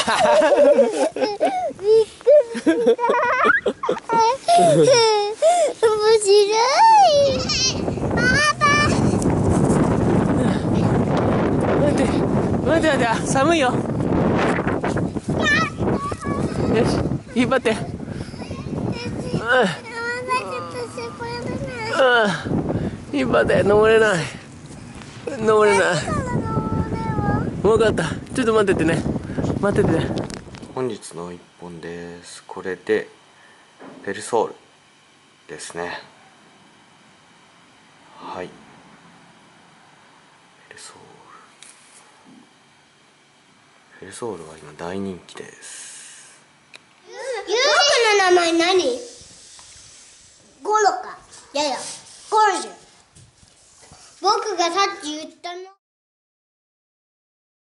した。面白い。パパ。 待って、寒いよ。よし、引っ張って。引っ張って、登れない。分かった。ちょっと待っててね。本日の一本です。これでペルソールですね。はい。ペルソールは今大人気です。 僕の名前何？ゴロか。いやいや、ゴロじゃん。僕がさっき言ったの。